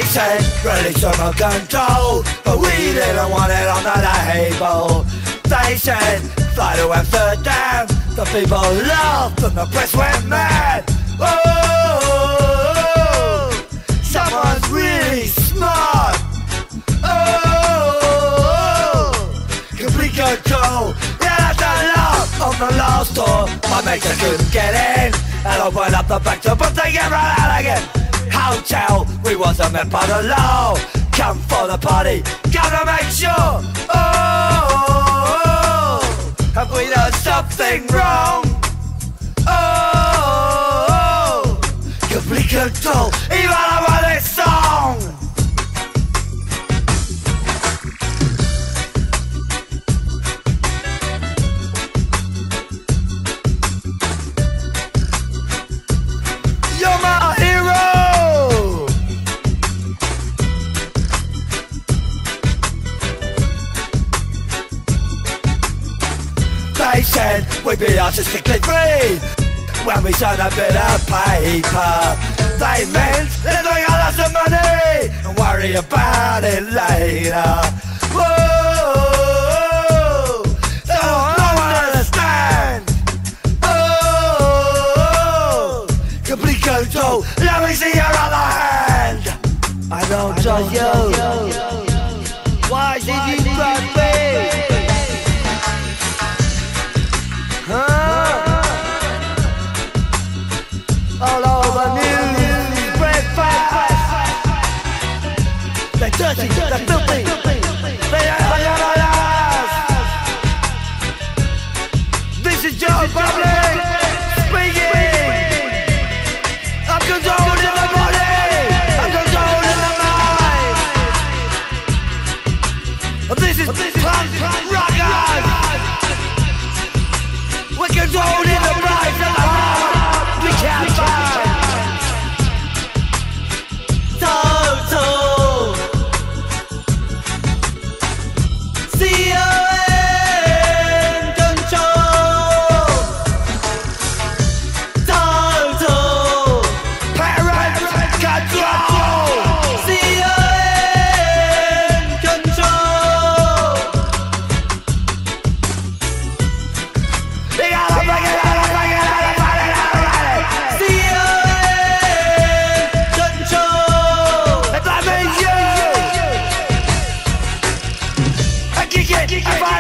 said release remote control, but we didn't want it on the table. They said fly to Amsterdam, the people laughed and the press went mad. Oh, someone's really smart. Oh, complete control. Yeah, that's a lot on the last tour. My mates couldn't get in, and opened up the back door, but they get right out again. Hotel, we wasn't meant by the law. Come for the party, gotta make sure. Oh, have we done something wrong? Oh, complete control, even over this song. You're my hero. They said we'd be artistically free when we sign a bit of paper. They meant they're doing all us some money and worry about it later. Whoa, don't understand. Oh, complete control. Let me see your other hand. I don't trust you. Why did you trust me? All over news, breakfast. They're dirty, they're filthy, they are us. This is Joe Public speaking. I'm controlled in the body, I'm controlled in the mind. This is punk rockers. We're controlled in the mind and the heart. We can't find total CON control. Total parent control. CON control. They gotta bring it out. Kick it,